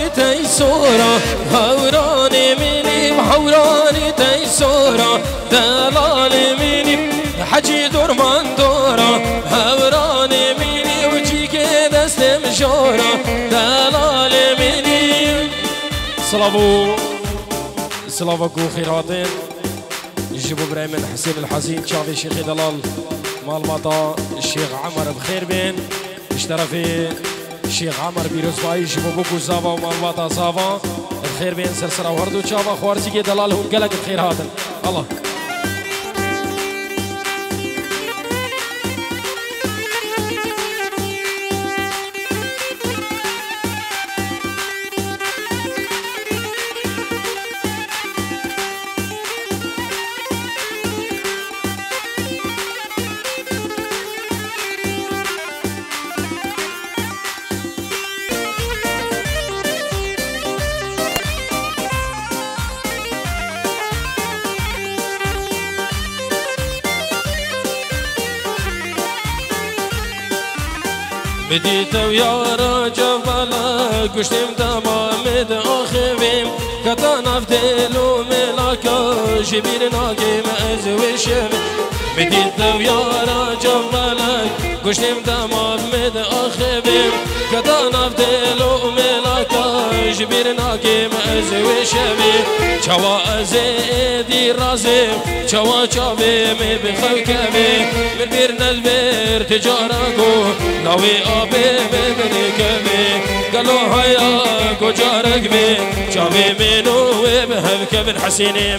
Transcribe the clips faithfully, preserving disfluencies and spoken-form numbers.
حورانی تیسورا حورانی منیم حورانی تیسورا دلال منیم حجی درمان دورا حورانی منیم چی که دستم شورا دلال منیم سلامو سلامو کو خیراتین جيبوا براي من حسين الحزين شافي شيخ دلال مال مطا الشيخ عمر بخير بين اشترى في الشيخ عمر بيروزباي جيبوا بوكو زافا ومال مطا زافا بخير بين سرسرة وهردو شافا خوارزي دلال هم قلق بخير هذا الله بديت ويا جبلا قشتم تمام اخويم كتانا فدلو ملاكا جبيرنا كيم ازوشم بديت ويا جبلا قشتم تمام اخويم كتانا فدلو ملاكا جبيرنا كيم ازوشم چوا ازيدي رازم چوا چاوي مي بخوكمي من بير نلبر تجاركو ناوي آبي ببني كمي قالو هيا كجارك بي چاوي منو بهبك بن حسينيم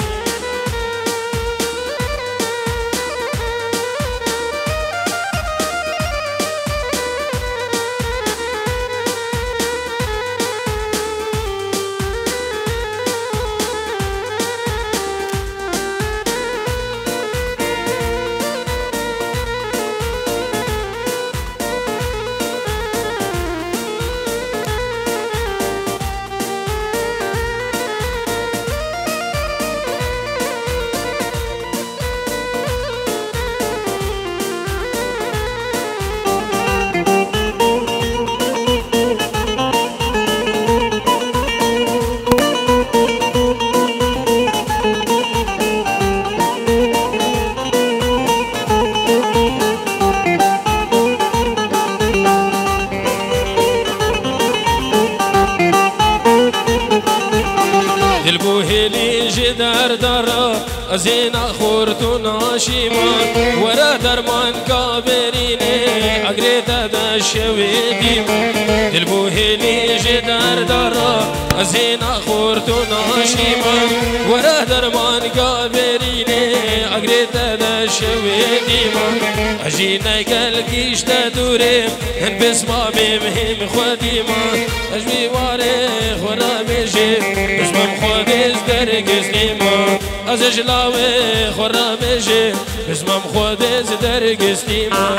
زينا خورتو ناشيمان ورا درمان كابريني اقريتا دا شويديم دلبو هيلي جدار دارا زينا خورتو ناشيمان ورا درمان كابريني اقريتا دا شويديم اجينا قلقيش تدوريم هن بسما بمهم خديما اجمي واريخ ورا بيجي اسمم خديز درقز نيما از جلاوي خورا بيجي اسمم خديز درقز نيما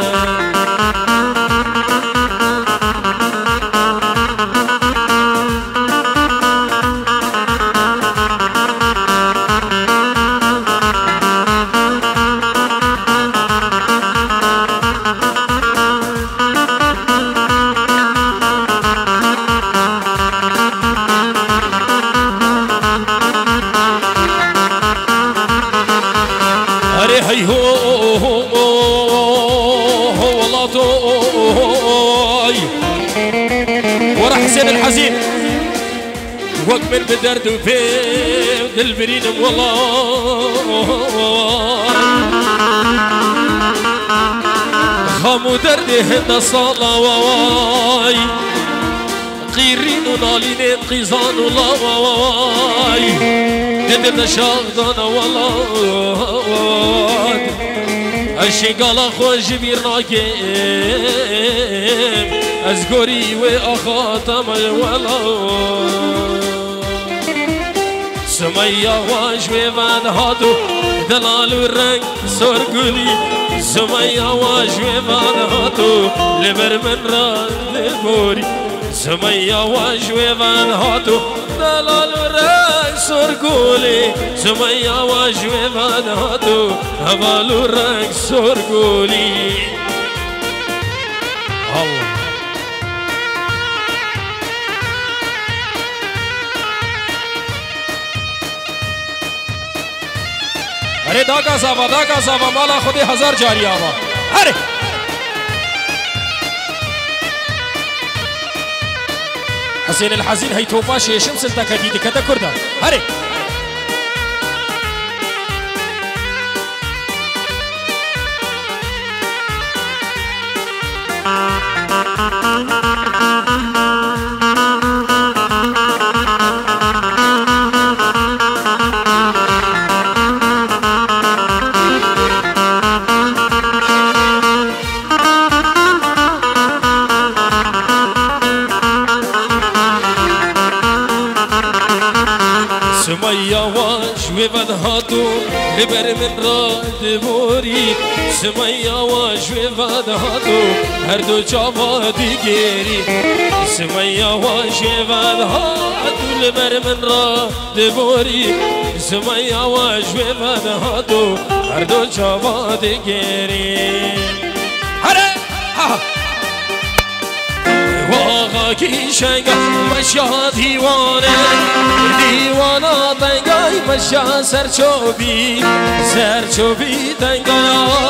هي هو هو والله طوي ورا حسين الحزين وقت من بدرد وفي البريد والله خامو دردي هند صلاواي قيرين ونالين قيزان ولاواي ندم شاغدانا والله الشقالة خوش بيرناكيم أزقوري وأخاتم الولاد سمية واجوي من هاتو دلال الرنگ سرگولي سمية واجوي من هاتو لبر من رد بوري سمية واجوي من هاتو دلال الرنگ سرگولي سمية واجوي من هاتو هبال الرنگ سرگولي الله अरे दागा साबा दागा साबा माला खुदे हजार जारी आवा अरे حسين الحزين هي توفاشي شمس التكاديد كذا كردا هري سمية واجوي بدهاتو لبر من راد بوري سمية واجوي بدهاتو هردو جابا ديگيري سمية واجوي بدهاتو لبر من راد بوري سمية واجوي بدهاتو هردو جابا ديگيري هره ها واغا کی شنگا مشا دیوانه دیوانا تنگای مشا سرچوبی سرچوبی تنگا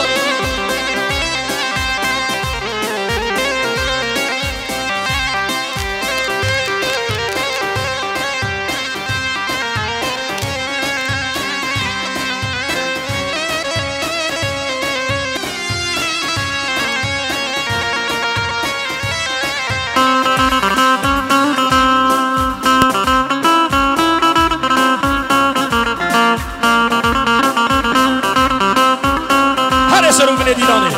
دیرانه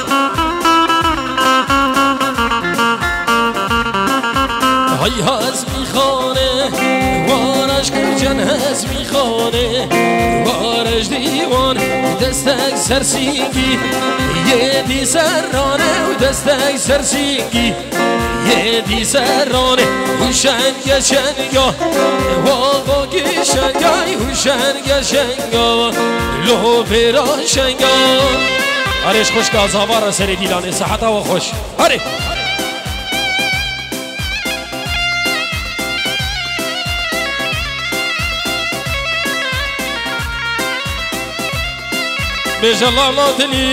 های هزمی خانه وارش کجن هزمی خانه وارش دیوان دستک سرسینگی یه دی سرانه و دستک سرسینگی یه دی سرانه هوشنگ شنگا واقع کی شنگای هوشنگ شنگا لو برا شنگا آرش خوش که از هوا را سری دیلانه صحت و خوش آره بیش لولادنی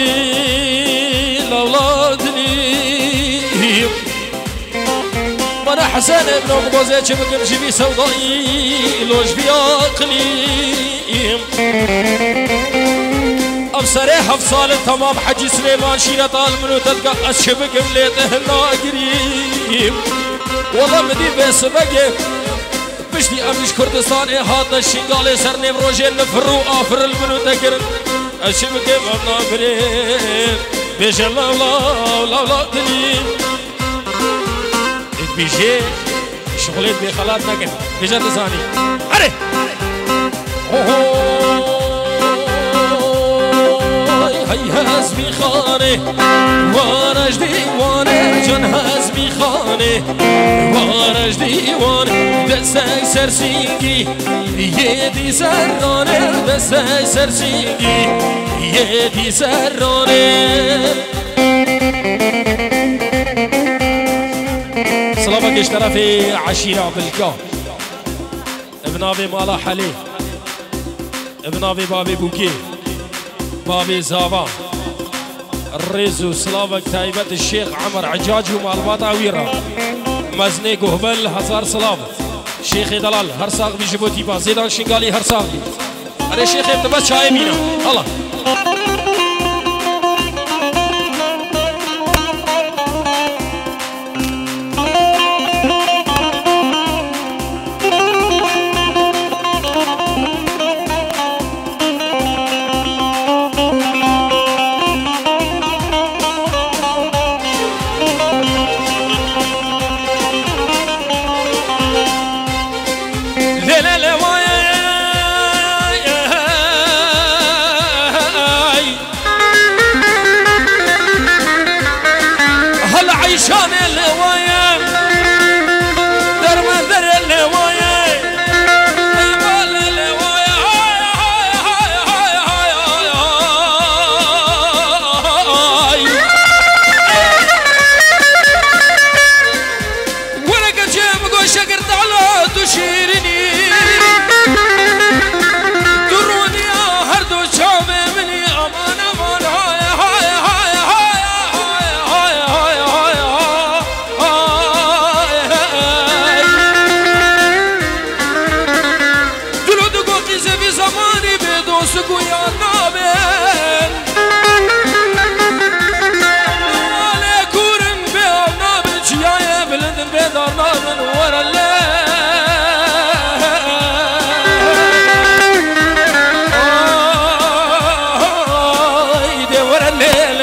لولادنی من حسن ابن مغازه چه بگم جبی سودایی لوش بیا قلیم افسره هفت سال تمام حجی سلیمان شیرت آلمنو تلقى اشبكم ليته ناقريم والله مدي بس بقى بشتي امش كردستان هذا الشنقال سرني بروجين نفرو افر المنو تكر اشبكم ناقريم بيش الله الله الله الله تنين بيجي شغلت بخلات نكن بيجا تزاني اري هی هزمی خانه وارش دیوانه جان هزمی خانه وارش دیوانه دستک سرسینگی یه دی سرانه دستک سرسینگی یه دی سرانه سلامك ايش طرف عشيرة عبدالكا ابن ابي مالا حلي ابن ابي بابي بوكي بابي زابا الريزو سلامك تايبة الشيخ عمر عجاج ومعلومات عويرة مزنيك وهبل هزار سلام شيخ دلال هرساق بجبوتي با زيدان شنقالي هرساق أنا شيخ ابن بس شاي مينا الله يلا من ورا الليل ايدي ورا الليل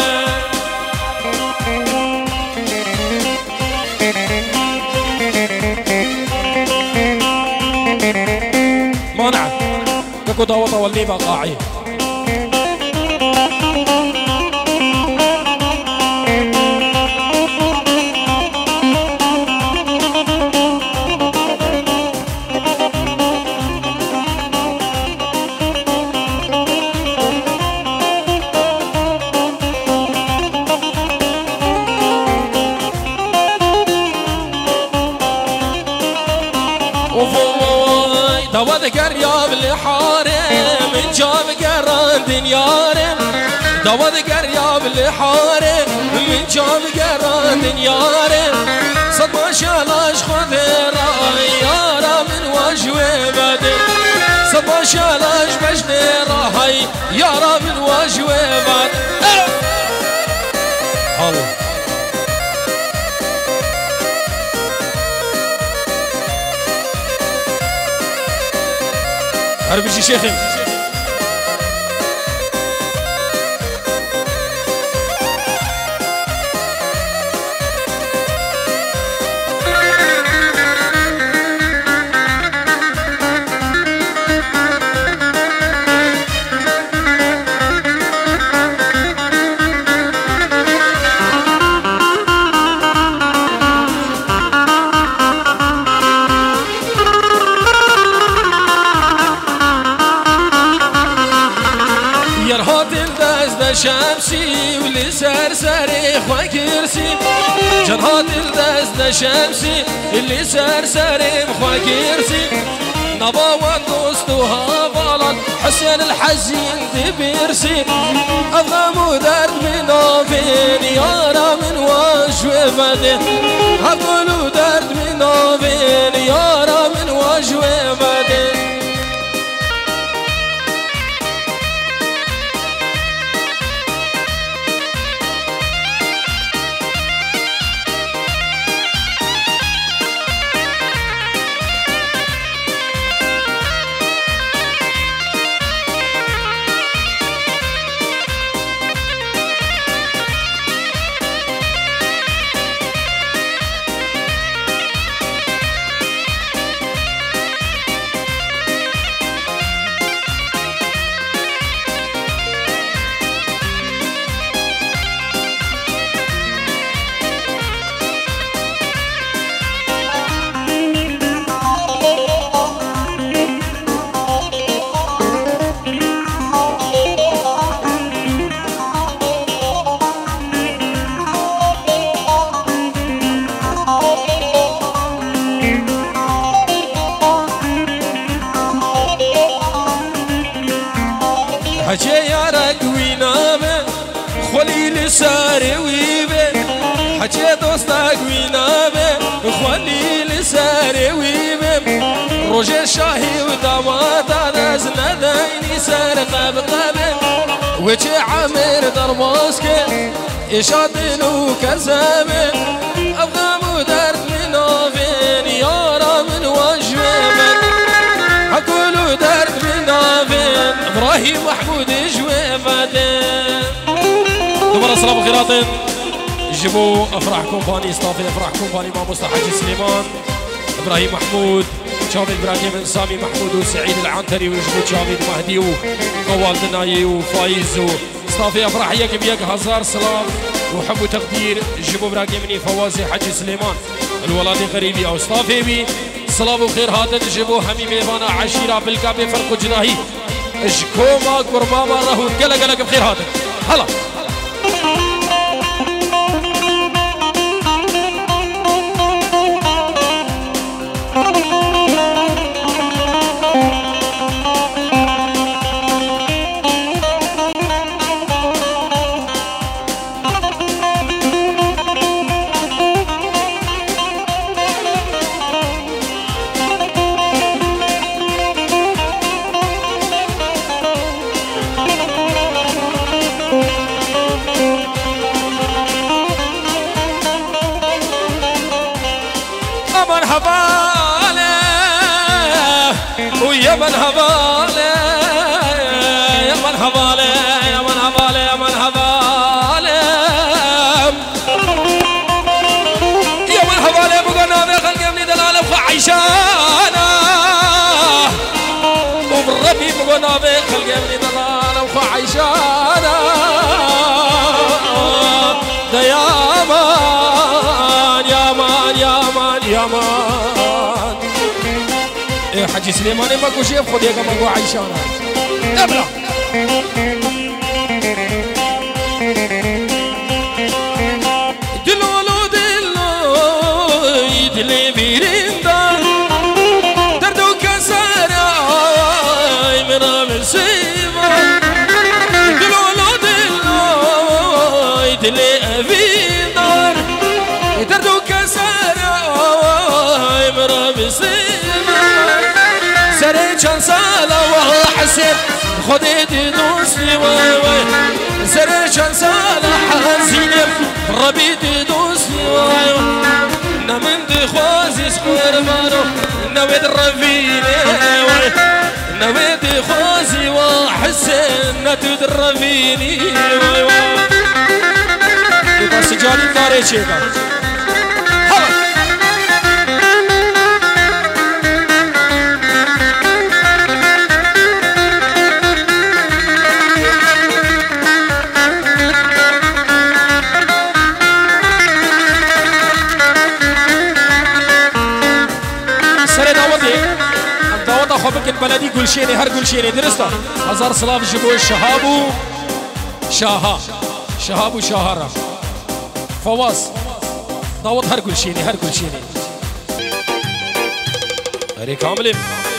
مانع كاكو داوطه واللي بقاعي ذكر يا بالحارم من جاب قران دنيارم دوا ذكر يا بالحارم من جاب قران دنيارم صد ما شالاش خذيرا يارا من وجوه بدر صد ما شالاش بجنيرا هاي يارا من وجوه بدر الله عربي شيخي شمسي ولسر سري خوا كرسي جرهات الدز شمسي اللي سر سري خوا كرسي نبا والدوست وهافالان حسين الحزين دبيرسي أفهم درد من نوفين يارا من وجه بدين أقول درد من نوفين يارا من وجه بدين حكي يارك وينامه خولي لساري ويبه حكي دوستك وينامه خولي لساري ويبه روجي شاهي ودماتا نزل ديني سرقه بقبه وجي عامر درماسكه يشادنو كزامه افغام درد من اوفين يارا من وجهه اقول درد من اوفين ابراهيم محمود جوي فادين دبر صلاه بخيرات جيبوا افراح كومباني ستافي افراح كومباني مع مصطفى حاج سليمان ابراهيم محمود شافي ابراهيم سامي محمود وسعيد العنتري وجبوا شافي مهدي وقوال دناي وفايز ستافي افراح يك بيك هزار سلام وحب وتقدير جيبوا ابراهيم فوازي حاج سليمان الولادي غريبي او ستافي بي صلاة وخير هذا جيبوا همي ميبانا عشيرة بالكابي فرق جناهي اشكوما قربابا راهو قلق قلق بخير هذا هلا مرحبا له ويا مرحبا له يا مرحبا له يا مرحبا له يا مرحبا له يا مرحبا له بقولنا بخلق من دلال وعيشانا وبالربي بقولنا بخلق من دلال وعيشانا يا مان يا مان يا مان يا مان إيه حجي سليماني ماكو شيء خذ يا ماكو عيشانا ابلع دلولو دلو يدلي بيرندان دردو كسرة من مسيبان دلولو دلو يدلي أبيدار دردو كسرة من مسيبان سري كان سالة وحسين خدي تدوسني واي واي سري كان سالة حزين ربي تدوسني واي نمن دي خوازي سخور مانو نويد الرفيني واي نويد خوازي وحسين نتود الرفيني واي واي يبقى سجالي داري شيكا خبك البلدي كل شيء هر كل شيء درسته هزار صلاف جبوا الشهاب شاها شهاب شهارة فواز داوت هر كل شيء هر كل شيء هري كامل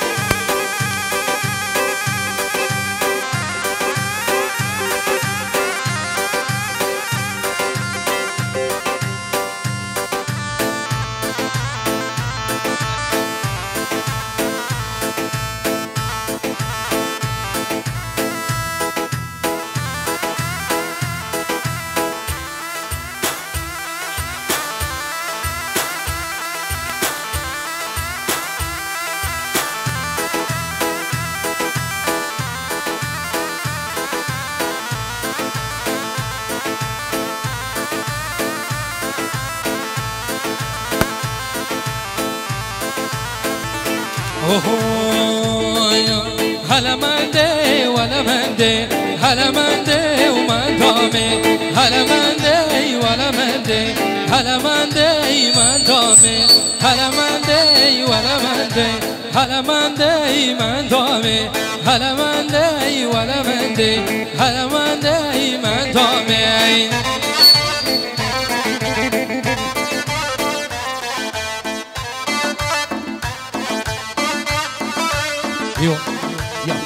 هلا مندي ولا مندي هلا مندي ومن دامي هلا مندي ولا مندي هلا مندي من دامي هلا مندي ولا مندي هلا مندي من دامي هلا مندي ولا مندي هلا مندي من دامي يو يا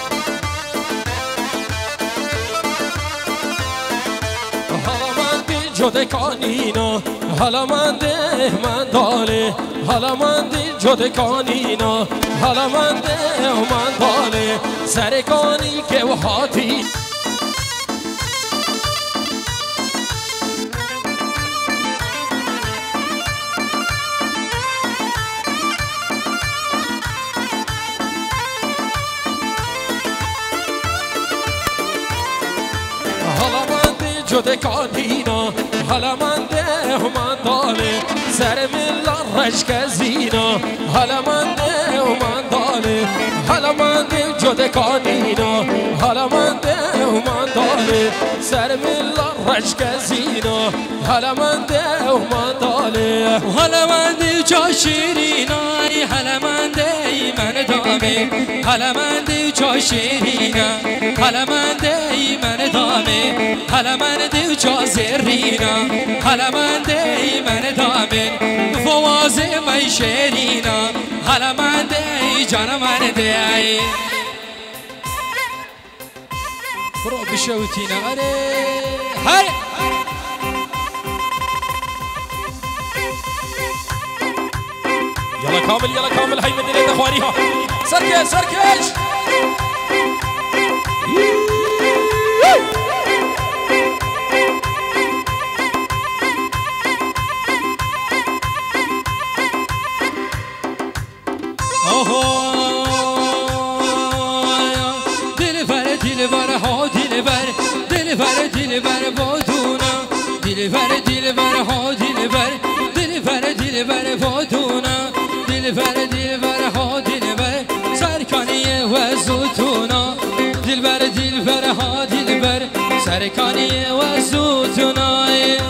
هلا مندي جود کانینا هلا مندي من داله هلا مندي جود کانینا هلا مندي من داله سر کانی که وحاتی جود کانینا حالا من ده من داله سر ملا رشک زینا حالا من ده من داله حالا من ده جود کانینا حالا من ده من داله سر ملا رشک زینا حالا من ده من داله حالا من ده جا شیرینا حالا من ده من دامه حالا من ده جا شیرینا حالا من ده من دامه حالا من ده جا زرینا حالا من ده من دامه فواز من شیرینا حالا من ده جان من ده برو بشوتینا اره هاي يلا كامل يلا كامل هاي مدينة اخوانيها سركش سركش دلبر دلبر ها دلبر دلبر دلبر بادونا دلبر دلبر ها دلبر دلبر دلبر بادونا دلبر دلبر ها دلبر سرکانی و زوتونا دلبر دلبر ها دلبر سرکانی و زوتونا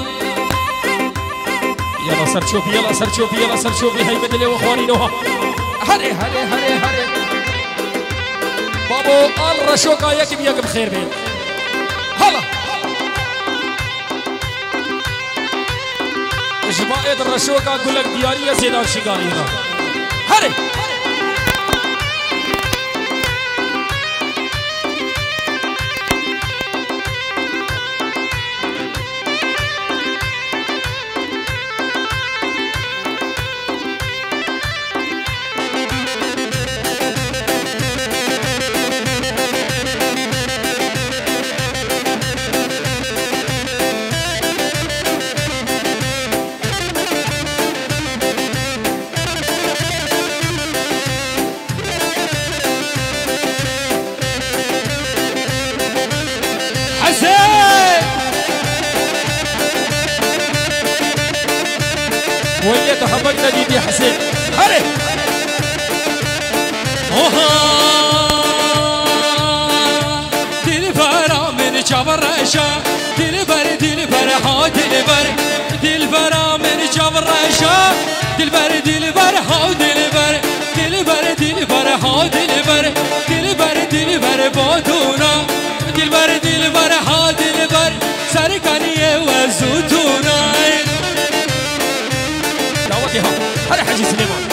يلا سر شوفي يلا سر شوفي يلا سر شوفي هاي بدلي واخواني نوها هري هري هري هري بابو الرشوقة ياك بياك بخير بين هلا جماعة الرشوقة اقول لك ديارية زيدان شقالي هنا هري ويا تحبك ديدي حسين هري اوها دلبر من جبر رشا دلبر دلبر ها دلبر دلبر من جبر رشا دلبر دلبر ها دلبر دلبر دلبر ها دلبر دلبر دلبر بادونا دلبر دلبر ها دلبر سرکانی و زوتونا هري حجي سليمان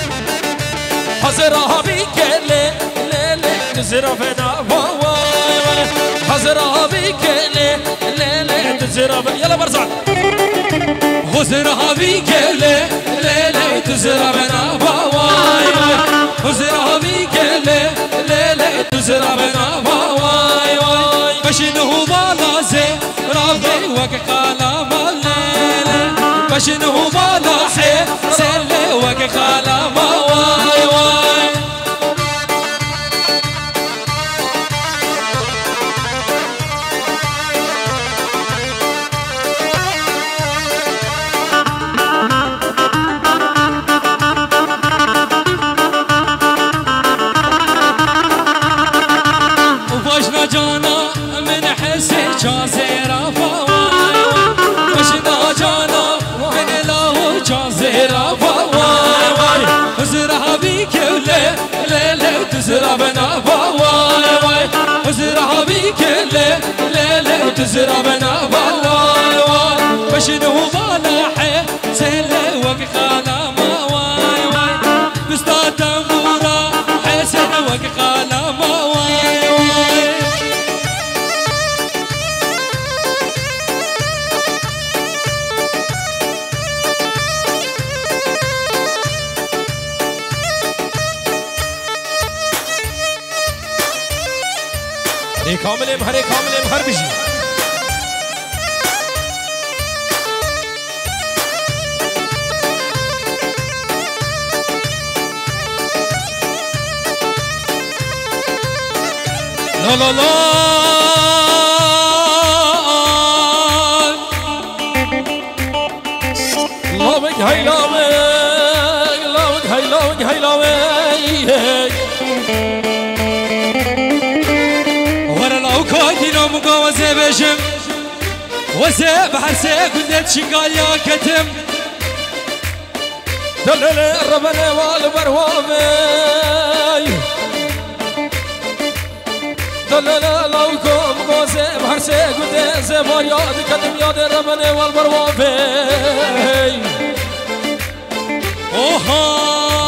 حزرها بيك لي لي لي تزرع فينا واي حزرها بيك لي لي لي تزرع يلا برزع حزرها بيك لي لي لي تزرع فينا واي حزرها بيك لي لي لي تزرع فينا واي بشنو بالا زي رافي وكقالا مالي بشنو بالا حي سلي وكقالا واي واي وباشنا جانا من حسي جازيرا فواي وباشنا جانا من لاهو جازيرا فواي وزرها بيك لي لي لي تزرع بنا فواي وزرها بيك لي لي لي تزرع بنا فواي بشنو بالا حي سلي وقخالا ما واي واي بستا تنبورا حسن وقخالا ما واي واي هري كاملم هري كاملم هر بيجي لا لا لا لامك هاي لامك لامك هاي لامك هاي لامك ورا الاوكادي نوم قوزي بشم وزي بحرسي كنت شقال يا كتم دلل ربنا والبروامي دلل لوكم قوزي بحرسي كنت زبار ياد كتم ياد ربنا والبروامي اوها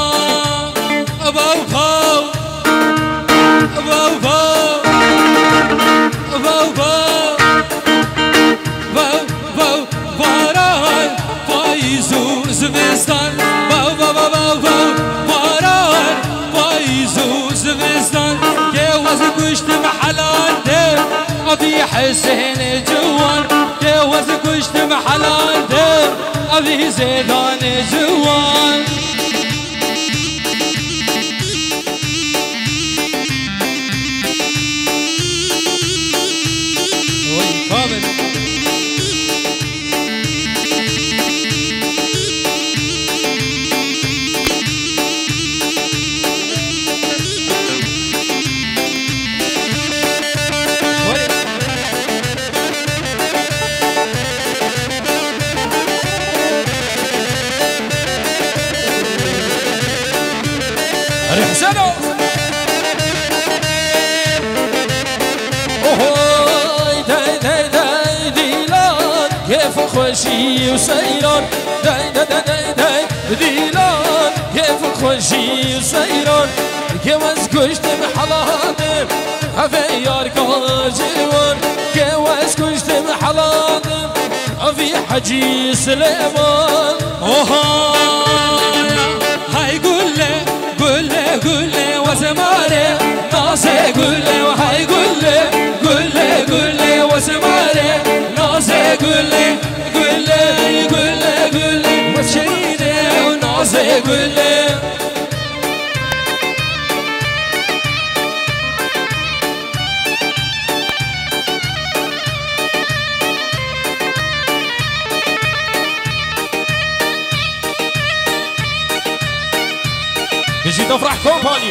ابو باو ابو باو ابو باو باو باو باران پاییزو زمستان باو باو باو باو باران پاییزو زمستان که وز گشت محلان ده ابي حسين جوان که وز گشت محلان ده ابي زيدان جوان حسنو اوه داي داي داي ديلان كيف خوشي وسيران داي داي داي داي ديلان كيف خوشي وسيران كيف كشت بحلاطم هفي ياركا جوان كيف كشت بحلاطم في حجي سليمان اوه هاي قله قله قله وزمانه ناصي قله وهاي قله قله قله وزمانه ناصي قله قله قله قله وشيده وناصي قله يجي تفرح كومباني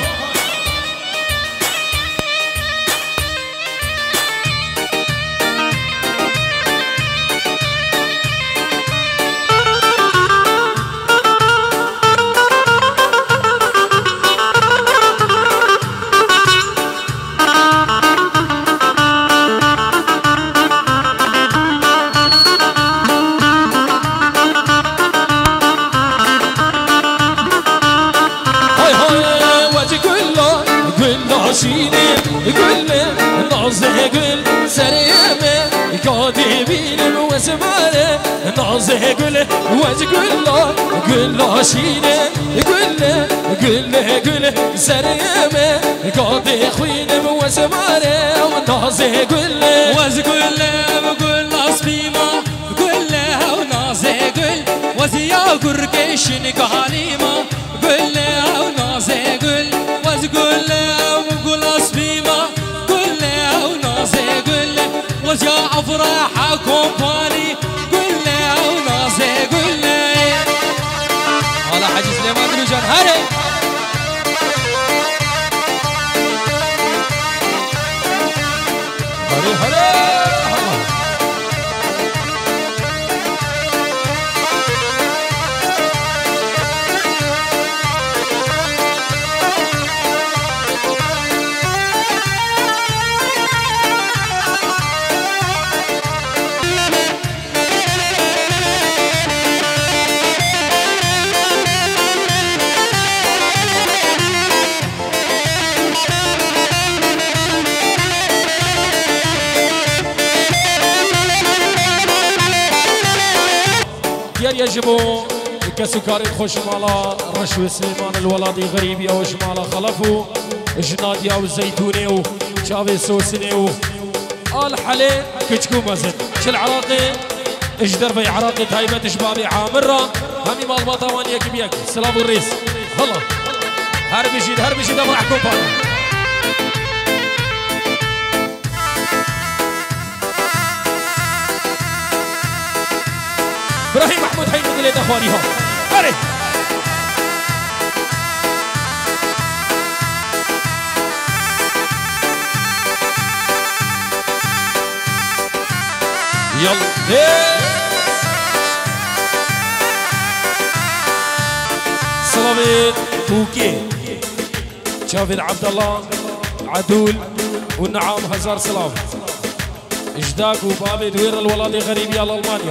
شيني قل نازه قل سريمه كاتبين وزمانه نازه قل وتقول له قل له شيني قل قل قل سريمه كاتب خوين وزمانه ونازه قل وزقول بقول اصبيما قل له ونازه قل وزيا قرقشن كحليمه قل له ونازه قل وزقول قول اصبيما قل له ونازه قل وجا افراحكم بالي قل له ونازه قل هلا حاجي سليمان رجال هري هري هري يجبو كسكاري خوش مالا رشوة سليمان الولادي غريبي او شمالا خلفو جناديا والزيتوني وشافي سوسني و آل حلي كتكو مزن شل عراقي اجدر في عراقي تايبة شبابي عامرة همي مال باطوان يكي بيك سلام الرئيس هلا هربي جيد هربي جيد افرحكم بانا ابراهيم محمود حي من ليت اخواني هون هري يلا سلامت فوكي شافد عبد الله عدول والنعام هزار سلام اجداك وبابي دوير الولادي غريبي على المانيا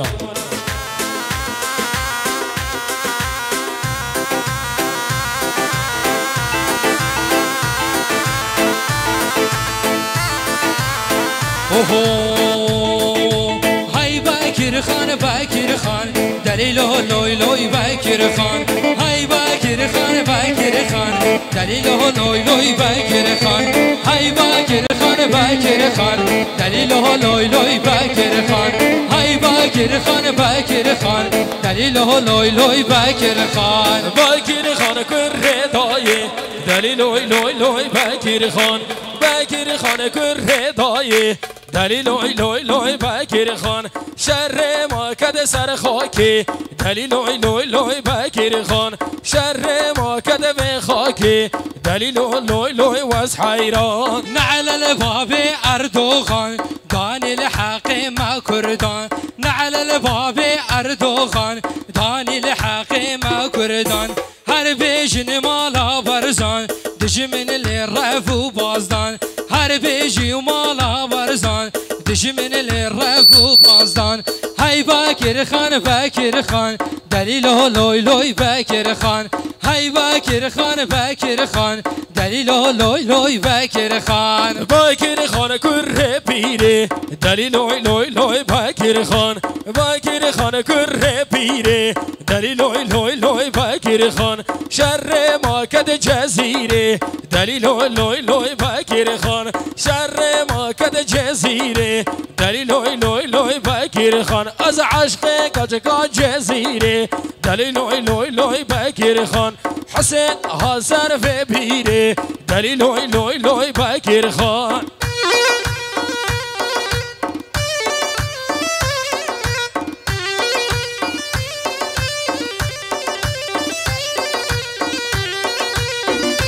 اوه هاي باكر خان باكر خان دليله لوي لوي باكر خان هاي باكر خان باكر خان دليله لوي لوي باكر خان هاي باكر خان باكر خان دليله لوي لوي باكر خان هاي باكر خان باكر خان دليله لوي لوي باكر خان باكر خان كردايه دليله لوي لوي باكر خان باكر خان كردايه دليلوي لوي لوي باكر خان شر ما كد سر خاكي دليلوي لوي لوي باكر خان شر ما كد بخاكي دليلوي لوي لوي واس حيران نعل الباب اردوغان داني الحق ما كردان نعل الباب اردوغان داني الحق ما كردان هر بيجن مالا برزان دجمن للرف وبازدان هر بيجي ومالا برزان دجمن للرف وبازدان هاي باكر خان باكر خان دليله لوي لوي باكر خان هاي باكر خان باكر خان دليله لوي لوي باكر خان باكر خان كره بيره دليل لوي لوي لوي باكر خان باكر خان كره بيره دليل لوي لوي لوي باكر خان شر ما كد جزيره دليل لوي لوي لوي باكر خان شر ما كد جزيره دليل لوي لوي لوي باكر خان از عشق كاجكا جزيره دليل لوي لوي لوي باكر خان حسين هازر في بيره دليل لوي لوي لوي باكر خان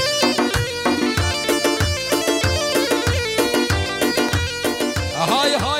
هاي هاي